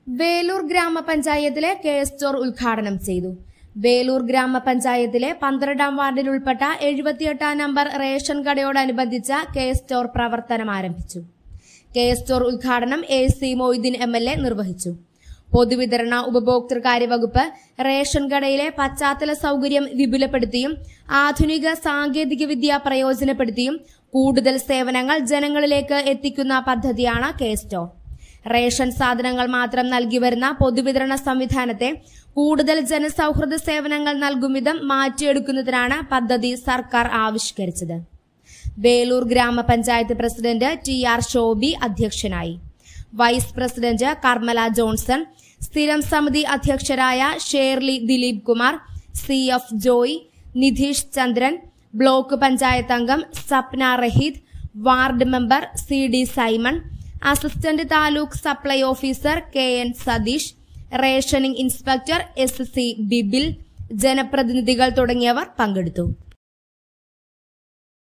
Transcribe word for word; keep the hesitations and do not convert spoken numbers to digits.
വേലൂർ ഗ്രാമപഞ്ചായത്തിലെ K store ഉദ്ഘാടനം ചെയ്തു. വേലൂർ ഗ്രാമപഞ്ചായത്തിലെ പന്ത്രണ്ടാം വാർഡിൽ ഉൾപ്പെട്ട എഴുപത്തിയെട്ടാം നമ്പർ റേഷൻ കടയോടനുബന്ധിച്ച കെ സ്റ്റോർ പ്രവർത്തനം ആരംഭിച്ചു. കെ സ്റ്റോർ ഉദ്ഘാടനം A C Moideen M L A നിർവഹിച്ചു. പൊതുവിതരണ ഉപഭോക്തൃകാര്യ വകുപ്പ് റേഷൻ കടയിലെ പശ്ചാത്തല സൌകര്യം വിപുലപ്പെടുത്തിയും ആധുനിക സാങ്കേതിക വിദ്യ പ്രയോജനപ്പെടുത്തിയും കൂടുതൽ സേവനങ്ങൾ ജനങ്ങളിലേക്ക് എത്തിക്കുന്ന പദ്ധതിയാണ് കെ സ്റ്റോർ. റേഷൻ സാധനങ്ങൾ മാത്രം നൽകി വരുന്ന പൊതുവിതരണ സംവിധാനത്തെ കൂടുതൽ ജനസൌഹൃദ സേവനങ്ങൾ നൽകും വിധം മാറ്റിയെടുക്കുന്നതിനാണ് പദ്ധതി സർക്കാർ ആവിഷ്കരിച്ചത്. വേലൂർ ഗ്രാമപഞ്ചായത്ത് പ്രസിഡന്റ് ടി ആർ ഷോബി അധ്യക്ഷനായി. വൈസ് പ്രസിഡന്റ് കർമ്മല ജോൺസൺ, സ്ഥിരം സമിതി അധ്യക്ഷരായ Sherly Dileep Kumar, C F Joy, Nidheesh Chandran, block panchayat അംഗം Sapna Raheed, ward member C D Simon, assistant taluk supply officer K N Satheesh, rationing inspector S C Bibil, ജനപ്രതിനിധികൾ തുടങ്ങിയവർ പങ്കെടുത്തു.